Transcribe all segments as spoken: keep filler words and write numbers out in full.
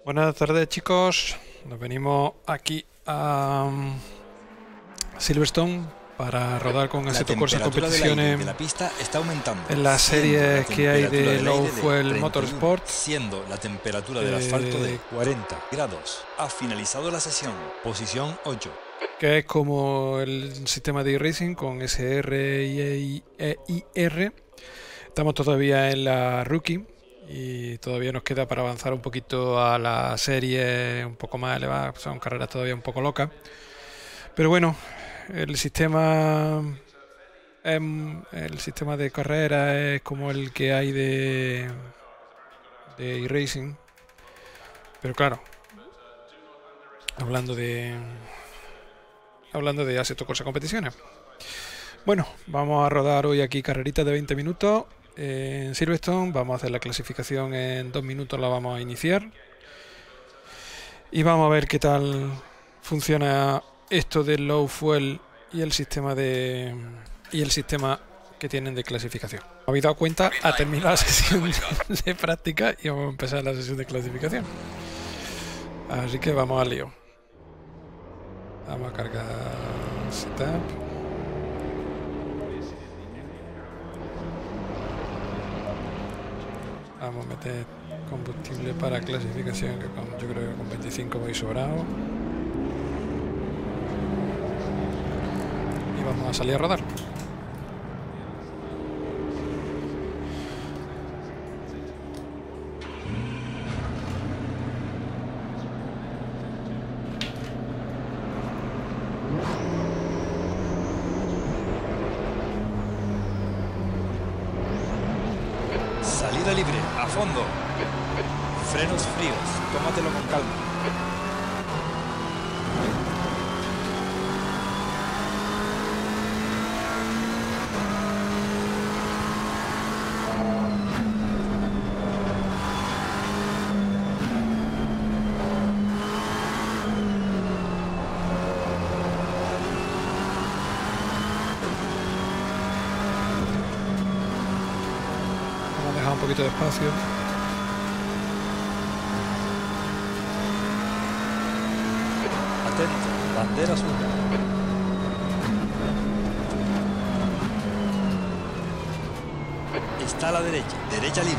Buenas tardes, chicos. Nos venimos aquí a um, Silverstone para rodar con Assetto Corsa competiciones de la pista está aumentando en las series que hay de Low Fuel de Motorsport, siendo la temperatura del eh, asfalto de cuarenta grados. Ha finalizado la sesión, posición ocho. Que es como el sistema de e-racing con S R y E I R. Estamos todavía en la Rookie y todavía nos queda para avanzar un poquito a la serie un poco más elevada. Son carreras todavía un poco locas, pero bueno, el sistema el sistema de carrera es como el que hay de de e-racing, pero claro, hablando de hablando de Assetto Corsa competiciones. Bueno, vamos a rodar hoy aquí carreritas de veinte minutos en Silverstone. Vamos a hacer la clasificación en dos minutos, la vamos a iniciar y vamos a ver qué tal funciona esto del low fuel y el sistema de y el sistema que tienen de clasificación. Me habéis dado cuenta, ha terminado la sesión de práctica y vamos a empezar la sesión de clasificación. Así que vamos al lío. Vamos a cargar setup. Vamos a meter combustible para clasificación, que con, yo creo que con veinticinco voy sobrado. Y vamos a salir a rodar. Salida libre, a fondo. Frenos fríos, tómatelo con calma. Vamos a dejar un poquito de espacio. Atento, bandera azul. Está a la derecha, derecha libre.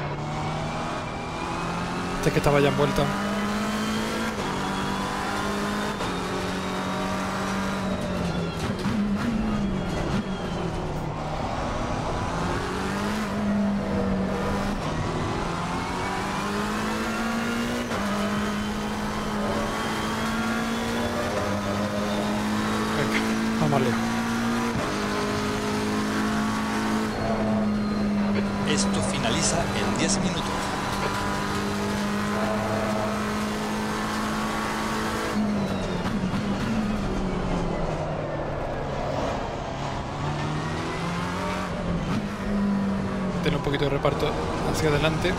Este que estaba ya en vuelta. Venga, vamos al lío. Esto finaliza en diez minutos. Tiene un poquito de reparto hacia adelante.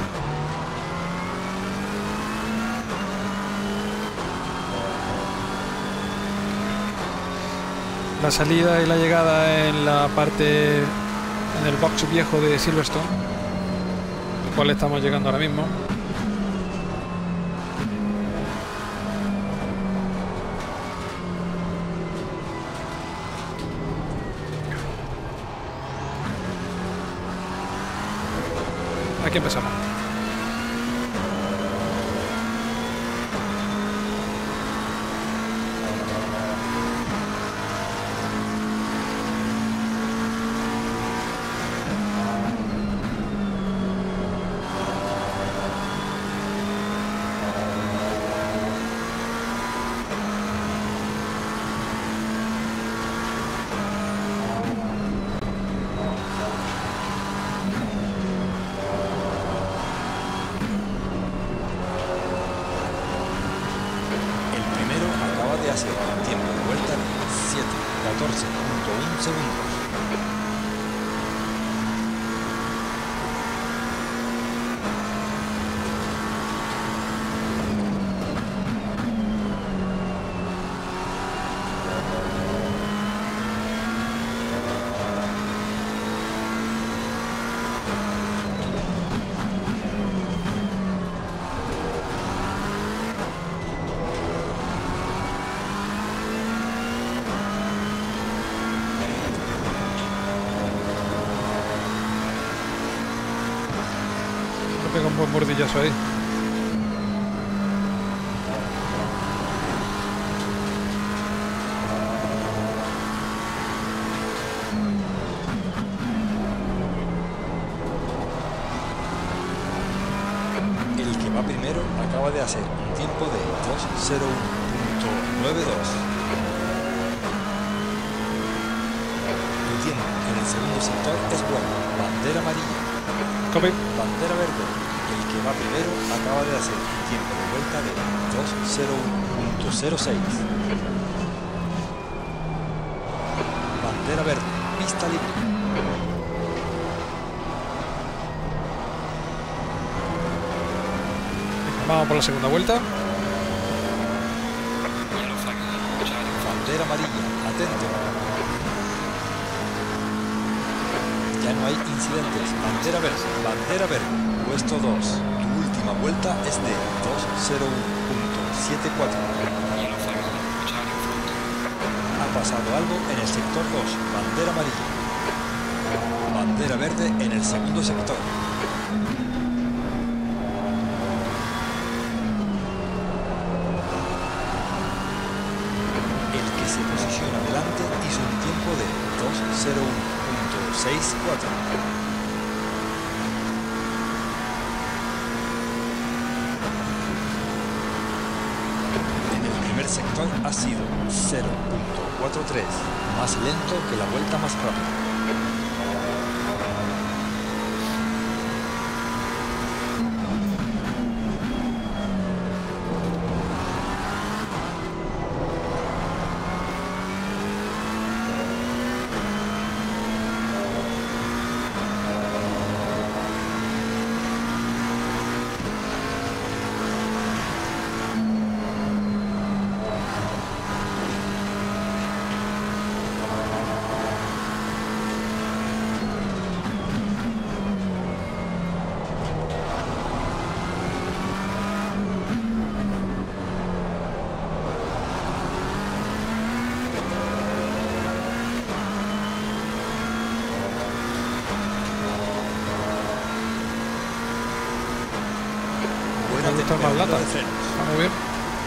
La salida y la llegada en la parte en el box viejo de Silverstone, al cual estamos llegando ahora mismo. Aquí empezamos. Hace tiempo de vuelta siete catorce punto uno segundos. Un buen mordillazo ahí. El que va primero acaba de hacer un tiempo de dos cero uno punto noventa y dos. El tiempo en el segundo sector es bueno. Bandera amarilla. Copy. Bandera verde. El que va primero acaba de hacer un tiempo de vuelta de dos cero uno punto cero seis. Bandera verde. Pista libre. Vamos por la segunda vuelta. Bandera amarilla, atento. Ya no hay incidentes. Bandera verde, bandera verde. Puesto dos. Tu última vuelta es de dos cero uno punto setenta y cuatro. Ha pasado algo en el sector dos. Bandera amarilla. Bandera verde en el segundo sector. Se posiciona delante, hizo un tiempo de dos cero uno punto sesenta y cuatro. En el primer sector ha sido cero punto cuarenta y tres, más lento que la vuelta más rápida. Más lata. Vamos bien.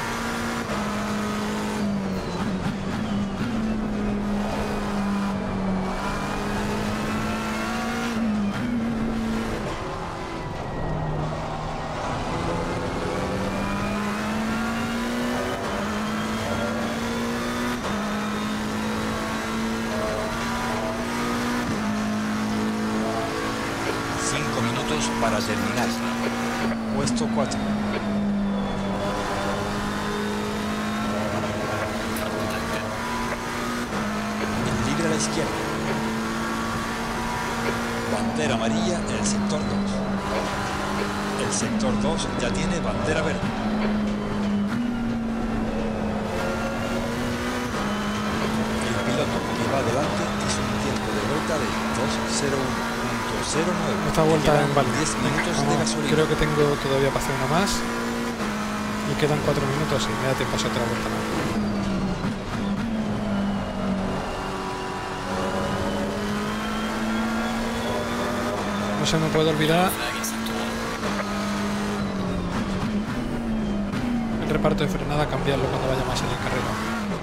Cinco minutos para terminar. Puesto cuatro. A la izquierda. Bandera amarilla en el sector dos. El sector dos ya tiene bandera verde. El piloto que va adelante hizo un tiempo de vuelta de dos cero uno punto cero nueve. Esta vuelta en vale. diez minutos de gasolina. Creo que tengo todavía para hacer una más. Y quedan cuatro minutos y me da tiempo a hacer otra vuelta más. No se me puede olvidar el reparto de frenada, cambiarlo cuando vaya más en el carrera.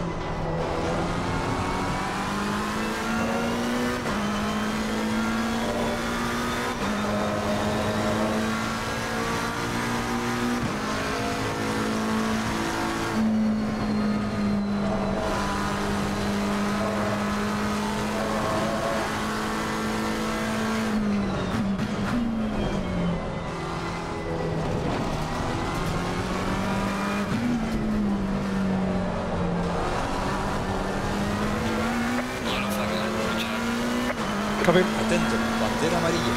Atento, bandera amarilla.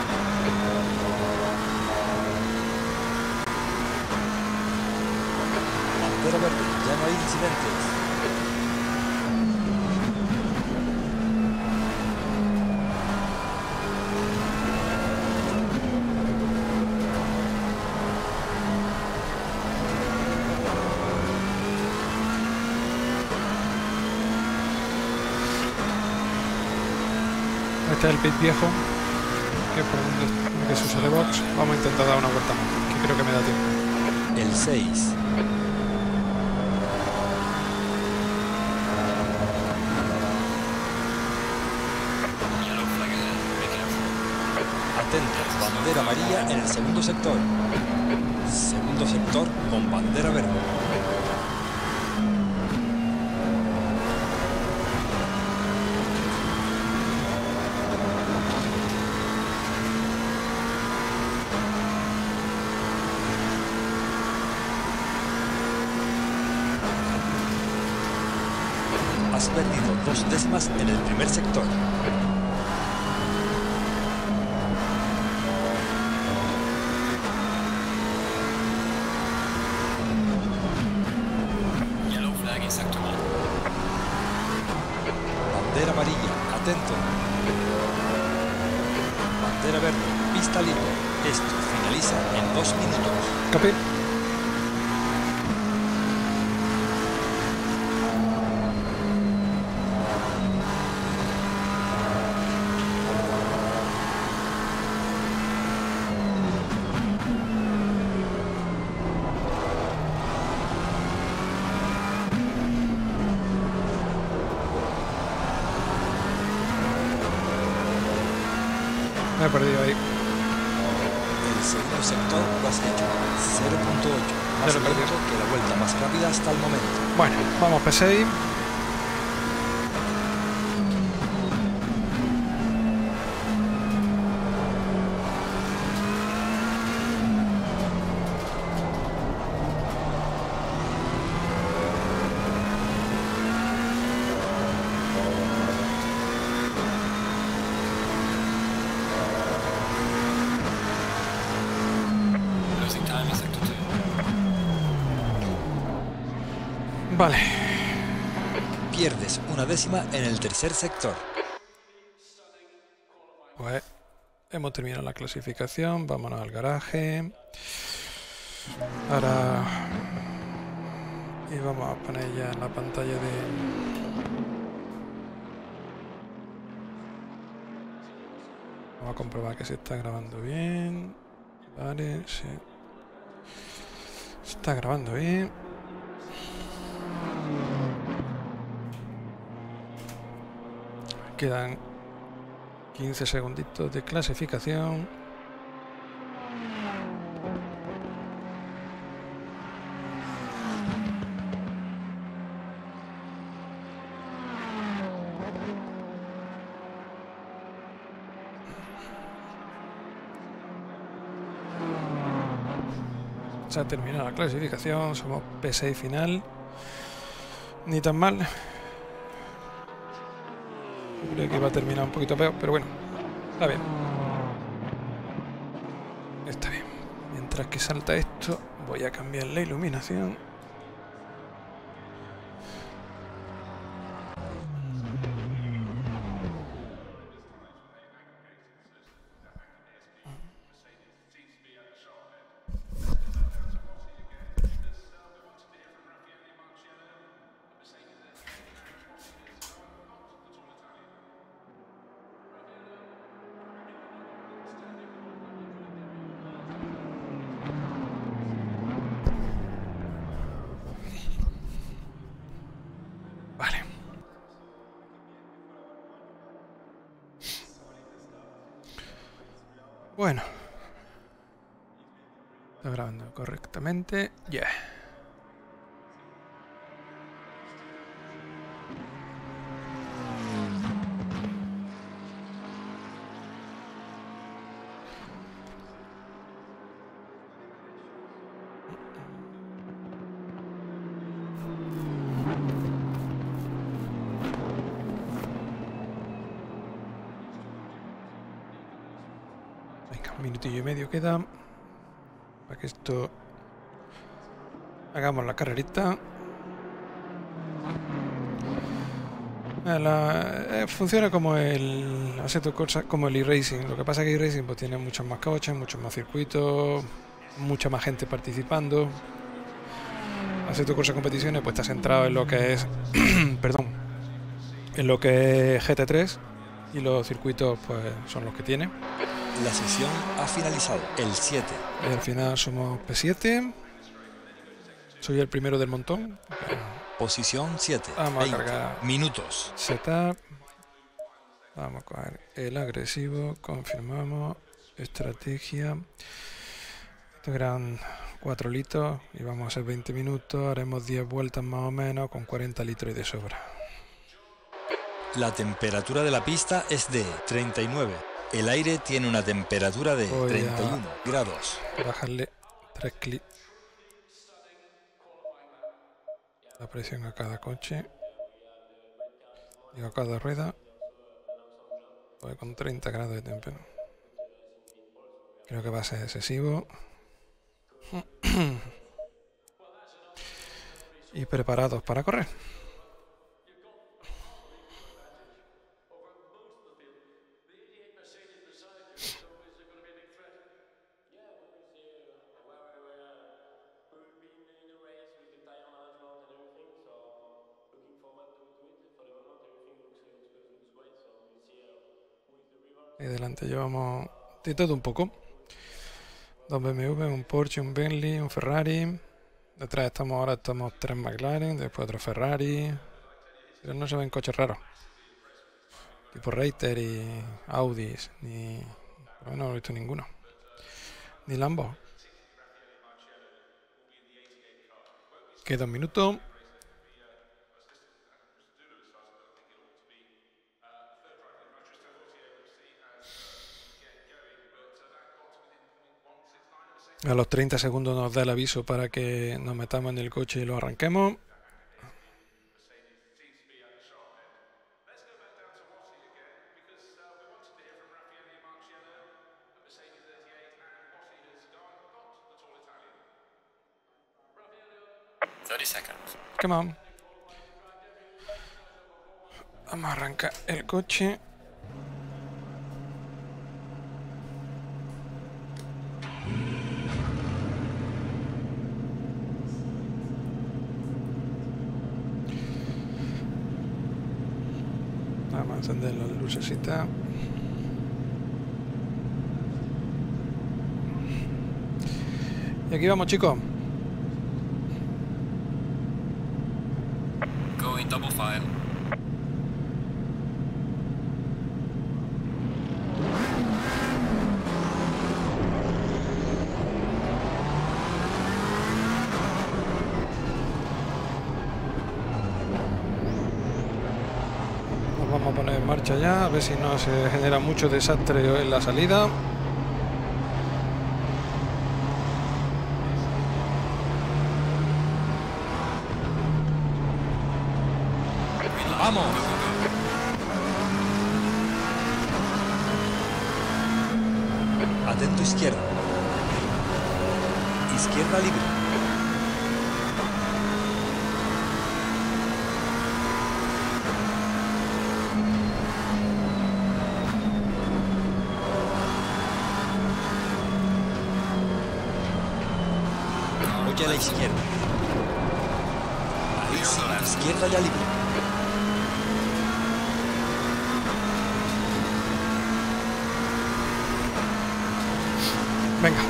Bandera verde, ya no hay incidentes. Este es el pit viejo, que es por donde que se usa de box. Vamos a intentar dar una vuelta más. Creo que me da tiempo. El seis. Atento, bandera amarilla en el segundo sector. Segundo sector con bandera verde. Has perdido dos décimas en el primer sector. Bandera amarilla, atento. Bandera verde, pista libre. Esto finaliza en dos minutos. Capi. Me he perdido ahí. El segundo sector lo has hecho cero punto ocho, más Ya lo he lento que la vuelta más rápida hasta el momento. Bueno, vamos P seis. Vale. Pierdes una décima en el tercer sector. Pues hemos terminado la clasificación. Vámonos al garaje. Ahora. Y vamos a poner ya en la pantalla de. Vamos a comprobar que se está grabando bien. Vale, sí. Se está grabando bien. Quedan quince segunditos de clasificación. Se ha terminado la clasificación, somos P seis final. Ni tan mal. Creo que va a terminar un poquito peor, pero bueno, está bien. Está bien. Mientras que salta esto, voy a cambiar la iluminación. Bueno, está grabando correctamente. Ya. Yeah. Un minutillo y medio queda para que esto hagamos la carrerita. La, eh, funciona como el Assetto Corsa, como el e-racing. Lo que pasa es que e-racing pues, tiene muchos más coches, muchos más circuitos, mucha más gente participando. Assetto Corsa Competiciones pues está centrado en lo que es perdón en lo que es G T tres y los circuitos pues son los que tiene. La sesión ha finalizado. El siete. Y al final somos P siete. Soy el primero del montón. Posición siete. Vamos a cargar minutos. Setup. Vamos a coger el agresivo. Confirmamos. Estrategia. Esto eran cuatro litros. Y vamos a hacer veinte minutos. Haremos diez vueltas más o menos con cuarenta litros y de sobra. La temperatura de la pista es de treinta y nueve. El aire tiene una temperatura de Voy treinta y uno grados. Bajarle tres clics la presión a cada coche. Digo, a cada rueda. Voy con treinta grados de temperatura. Creo que va a ser excesivo. Y preparados para correr. Y delante llevamos de todo un poco. Dos B M W, un Porsche, un Bentley, un Ferrari. Detrás estamos ahora estamos tres McLaren, después otro Ferrari. Pero no se ven coches raros. Tipo Reiter y Audis, ni... Bueno, no he visto ninguno. Ni Lambo. Queda un minuto. A los treinta segundos nos da el aviso para que nos metamos en el coche y lo arranquemos. thirty seconds. Come on. Vamos a arrancar el coche. Vamos a encender las lucecitas. Y aquí vamos, chicos. Going double file. Nos vamos a poner en marcha ya, a ver si no se genera mucho desastre en la salida. ¡Vamos! Atento izquierda. Izquierda libre. Oye a la izquierda. Ahí sí, izquierda ya libre. Venga.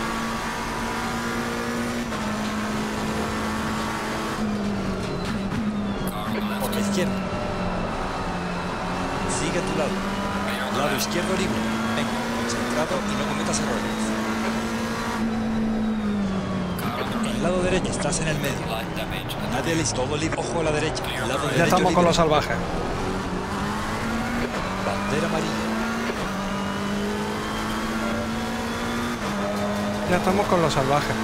Por la izquierda. Sigue a tu lado. Lado izquierdo libre. Venga, concentrado y no cometas errores. El lado derecho, estás en el medio. Nadie listo, todo libre. Ojo a la derecha. El lado Ya derecho estamos libre. con los salvajes. Bandera amarilla. Ya estamos con los salvajes.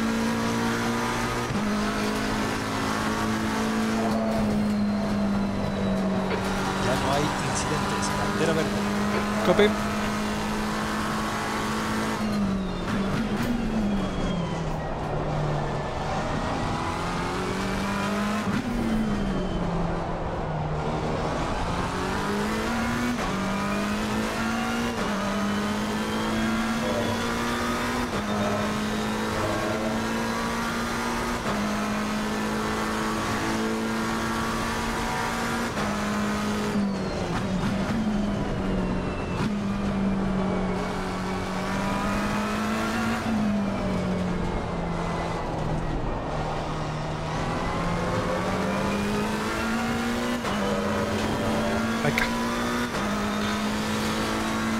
Ya no hay incidentes. Bandera verde. Copy.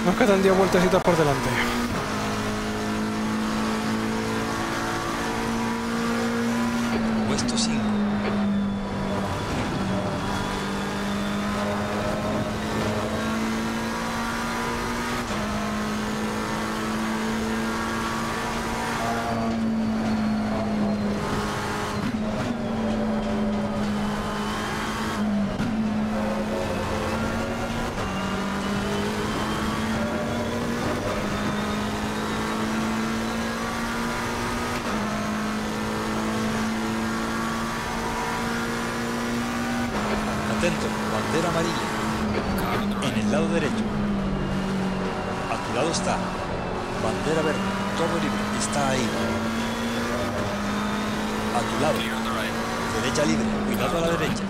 Nos quedan diez vueltecitas por delante. Puesto cinco. Atento, bandera amarilla. En el lado derecho. A tu lado está. Bandera verde. Todo libre. Está ahí. A tu lado. Derecha libre. Cuidado a la derecha.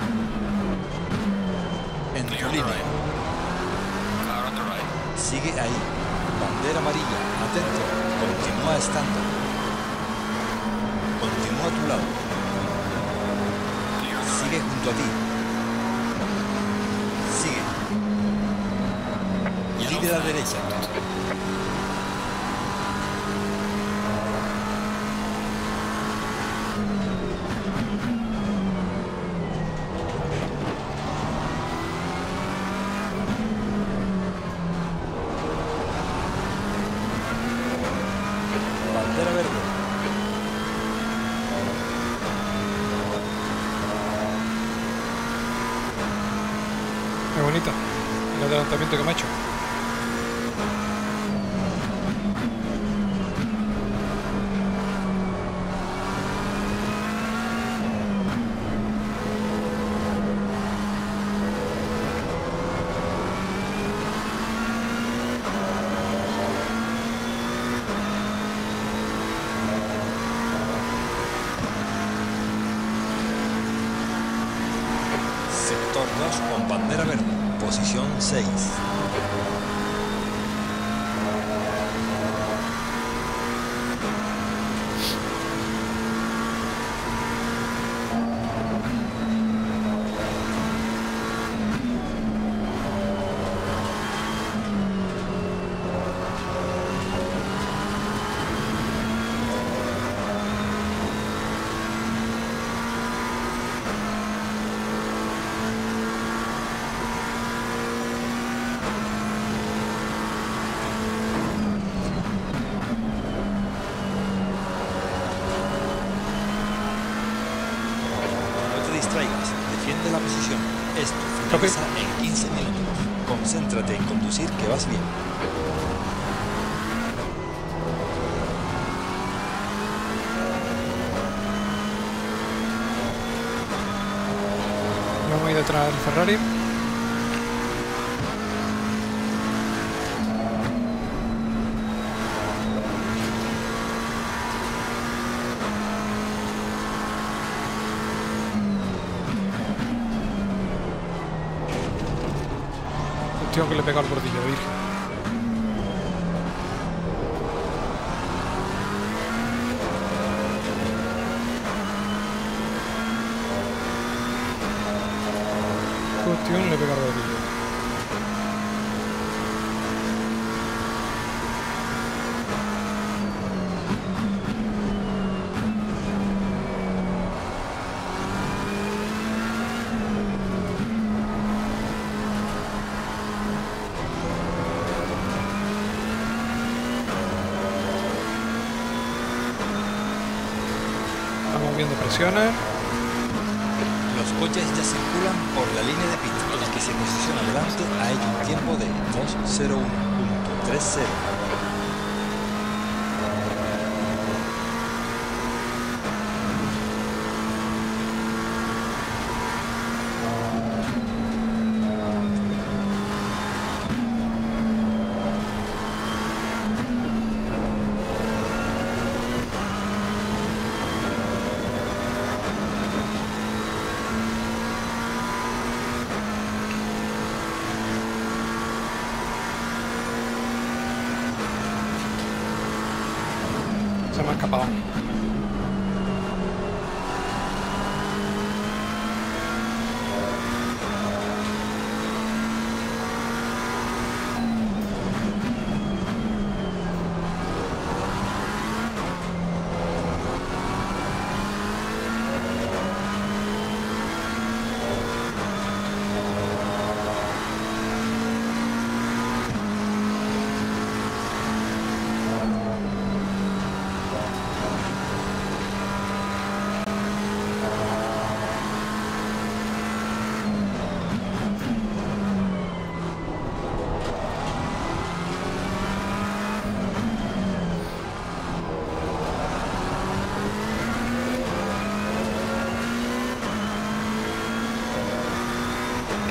En tu línea. Sigue ahí. Bandera amarilla. Atento. Continúa estando. Continúa a tu lado. Sigue junto a ti. Sigue. Libre a la derecha. Bandera verde. Qué bonita el adelantamiento que me ha hecho. Sector dos con bandera verde. Posición seis. Defiende la posición. Esto finaliza okay. en quince minutos. Concéntrate en conducir, que vas bien. Yo voy detrás del Ferrari. Que le pega al bordillo, virgen. Cuestión le pega al bordillo. Viendo presiones. Los coches ya circulan por la línea de pit. El que se posiciona delante ha hecho un tiempo de dos cero uno punto tres cero. Se me ha escapado.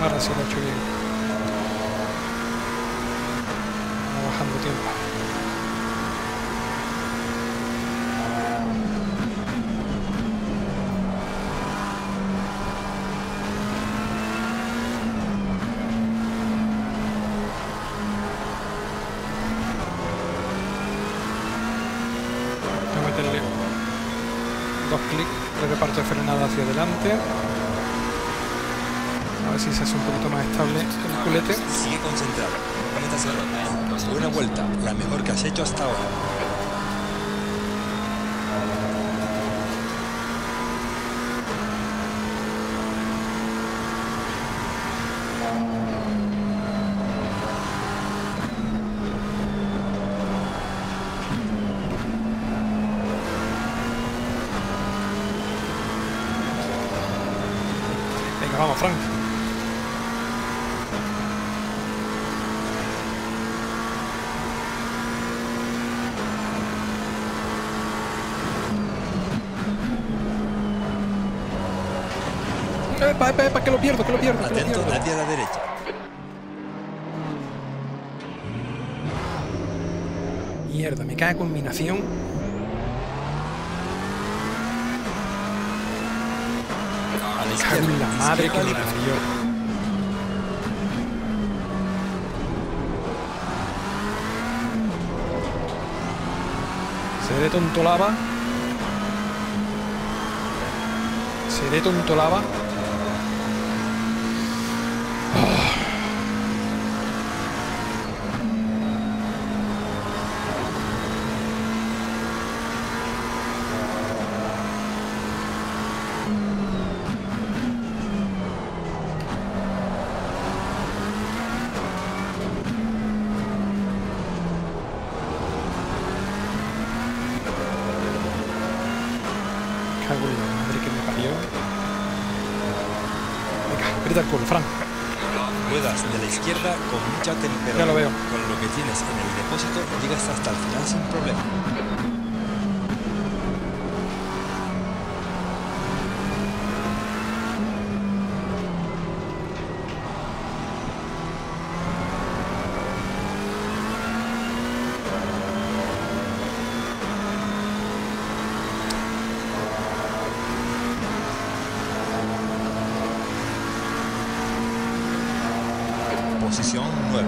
Ahora sí lo he hecho bien. Va bajando tiempo. Voy a meterle dos clics de reparto de frenada hacia adelante. A ver si se hace un poquito más estable el culete. Sigue concentrado. Buena vuelta, la mejor que has hecho hasta ahora. Venga, vamos, Frank. Epa, epa, epa, que lo pierdo, que lo pierdo, que lo Atento, pierdo. nadie a la derecha. Mierda, me cae culminación. A la Me cago izquierda. en la madre que izquierda me libre. parió. Seré tonto lava. Seré tonto lava. Cago en la madre que me parió. Venga, aprieta el culo, Frank. Ruedas de la izquierda con mucha temperatura. Ya lo veo. Con lo que tienes en el depósito llegas hasta el final sin problema. Posición nueve.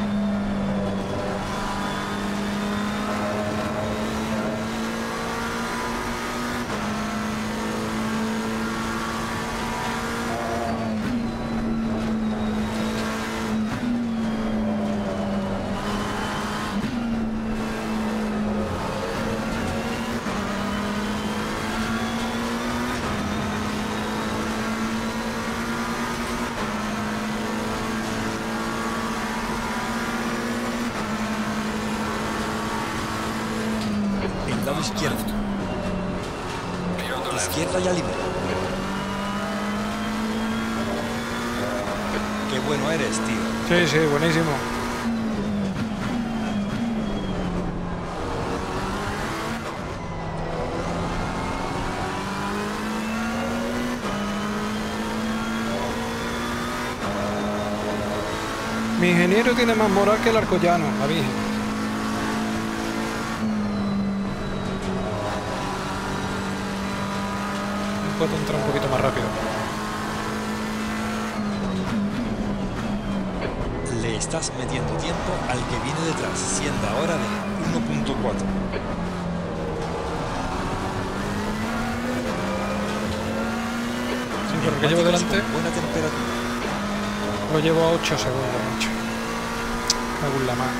El lado izquierdo. Izquierda ya libre. Qué bueno eres, tío. Sí, sí, buenísimo. Mi ingeniero tiene más moral que el arcollano, la Virgen. Puedo entrar un poquito más rápido. Le estás metiendo tiempo al que viene detrás, siendo ahora de uno punto cuatro. Sí, pero el que llevo delante Con buena temperatura. lo llevo a ocho segundos, macho. Cago en la mar.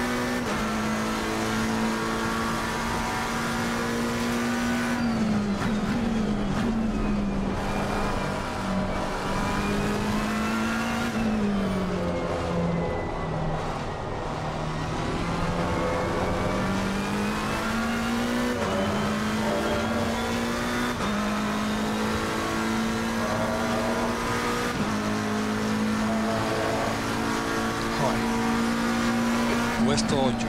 Puesto ocho.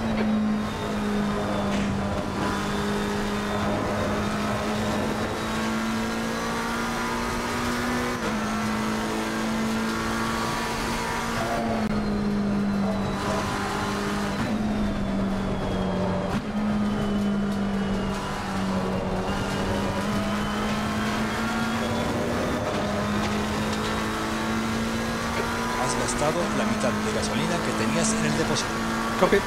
gastado la mitad de gasolina que tenías en el depósito. Copy.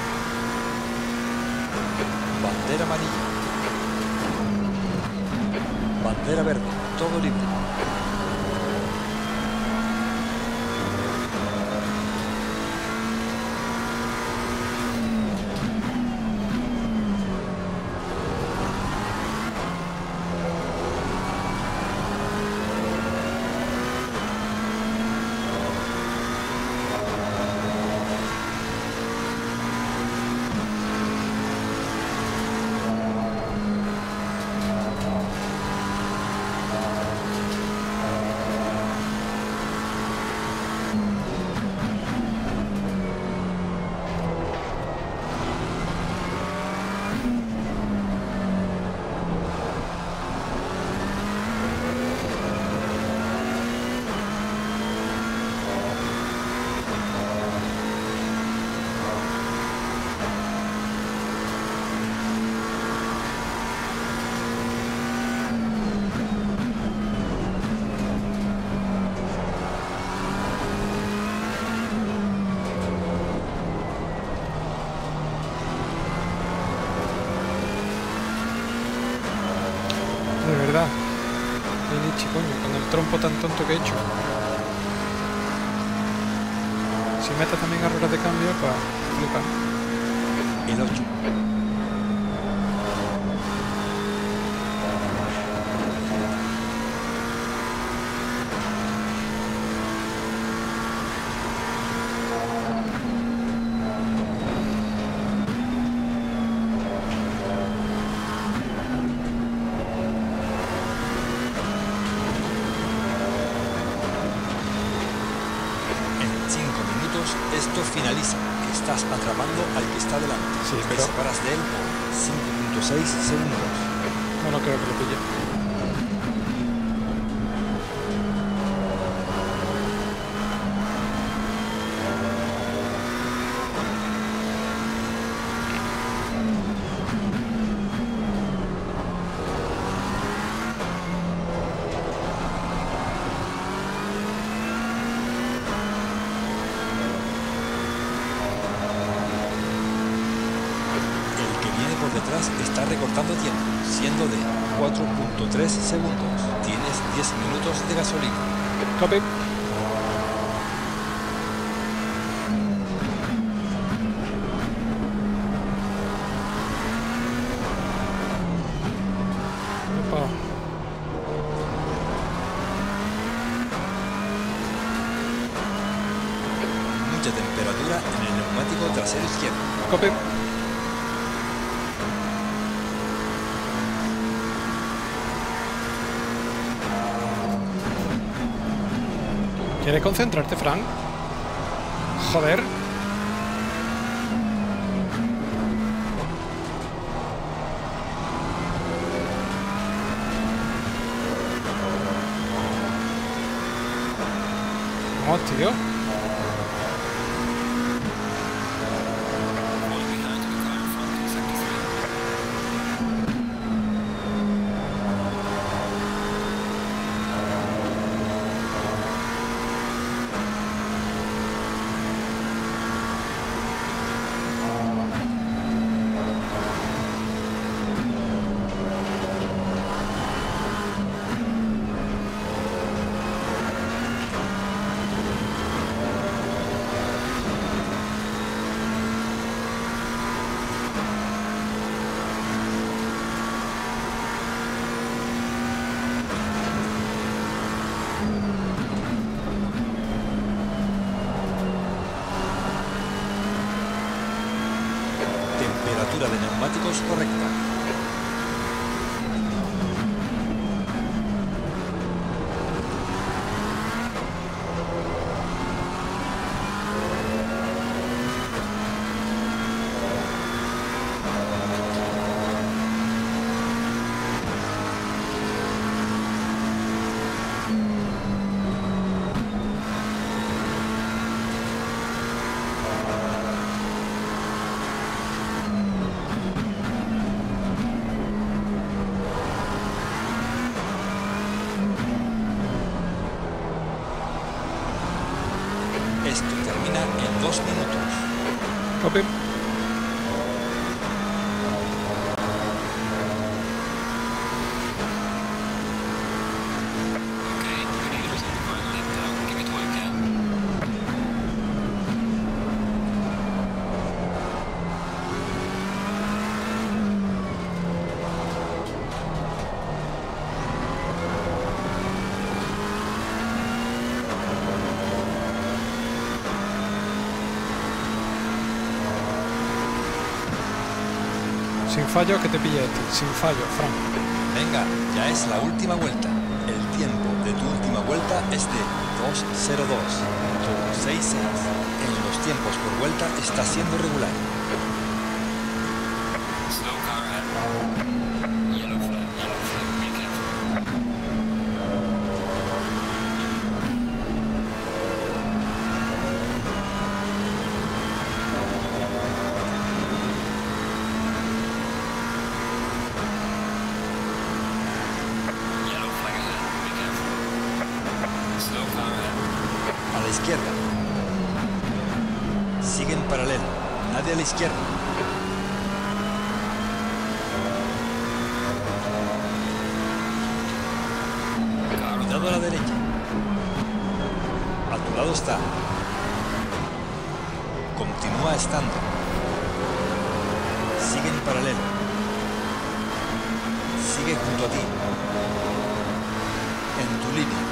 Bandera amarilla. Bandera verde. Todo libre. De verdad. Inichi, coño, con el trompo tan tonto que he hecho. Si metes también errores de cambio, pues flipa. El ocho. Esto finaliza, que estás atrapando al que está delante. Sí, Te pero... separas de él por cinco punto seis segundos. No, no creo que lo pille. Está recortando tiempo, siendo de cuatro punto tres segundos. Tienes diez minutos de gasolina. Copy. Opa. Mucha temperatura en el neumático trasero izquierdo. Copy. ¿Quieres concentrarte, Frank? Joder. No, tío. Temperatura de neumáticos correcta. Esto termina en dos minutos. Copy. Sin fallo, que te pille este. Sin fallo, Frank. Venga, ya es la última vuelta. El tiempo de tu última vuelta es de dos cero dos punto sesenta y seis. En los tiempos por vuelta está siendo regular. A la izquierda. Sigue en paralelo. Nadie a la izquierda. Cuidado a la derecha. A tu lado está. Continúa estando. Sigue en paralelo. Sigue junto a ti. En tu línea.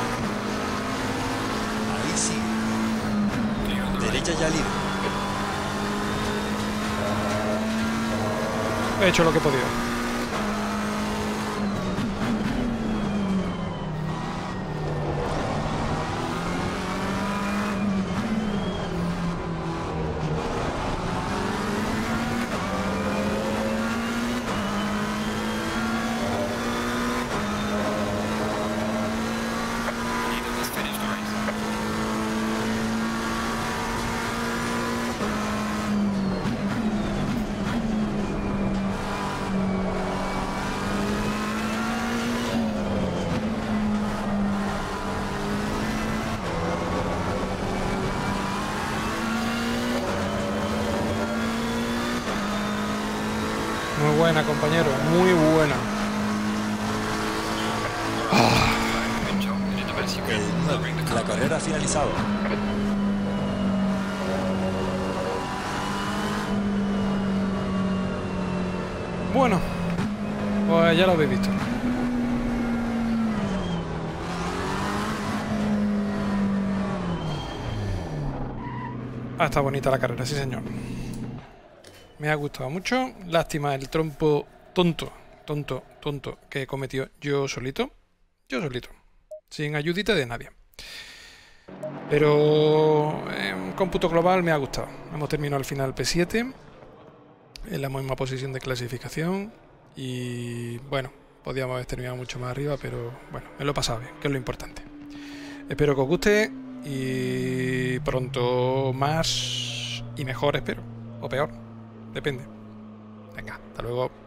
Ahí sigue. Derecha ya libre. He hecho lo que he podido. Muy buena, compañero, muy buena. Ah. El, la carrera ha finalizado. Bueno, pues ya lo habéis visto. Ah, está bonita la carrera, sí señor. Me ha gustado mucho. Lástima el trompo tonto, tonto, tonto que he cometido yo solito. Yo solito. Sin ayudita de nadie. Pero en cómputo global me ha gustado. Hemos terminado al final P siete. En la misma posición de clasificación. Y bueno, podíamos haber terminado mucho más arriba, pero bueno, me lo he pasado bien, que es lo importante. Espero que os guste. Y pronto más y mejor, espero. O peor. Depende. Venga, hasta luego.